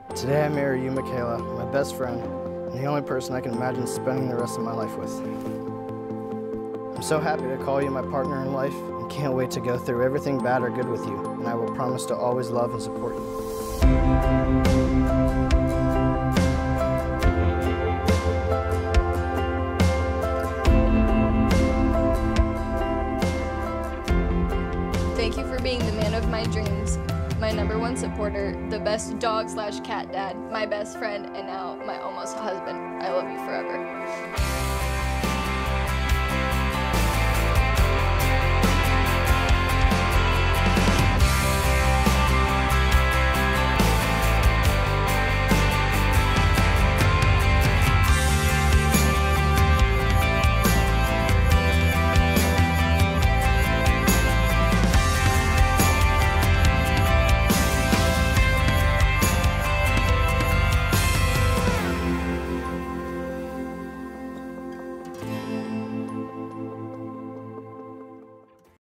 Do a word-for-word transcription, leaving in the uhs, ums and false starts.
Today I marry you, Michala, my best friend, and the only person I can imagine spending the rest of my life with. I'm so happy to call you my partner in life and can't wait to go through everything bad or good with you, and I will promise to always love and support you. Thank you for being the man of my dreams, my number one supporter, the best dog slash cat dad, my best friend, and now my almost husband. I love you forever.